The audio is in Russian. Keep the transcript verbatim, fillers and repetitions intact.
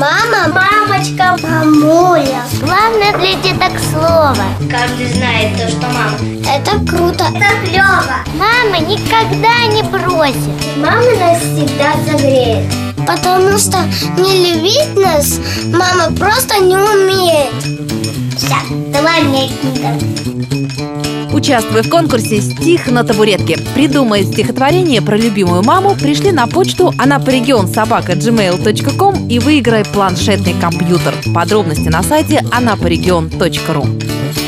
Мама, мамочка, мамуля. Главное для деток слово. Каждый знает то, что мама. Это круто. Это клево. Мама никогда не бросит. Мама нас всегда согреет. Потому что не любить нас мама просто не умеет. Все, давай мне книга. Участвуя в конкурсе «Стих на табуретке», придумай стихотворение про любимую маму, пришли на почту анапарегион собака джимейл точка ком и выиграй планшетный компьютер. Подробности на сайте анапарегион точка ру.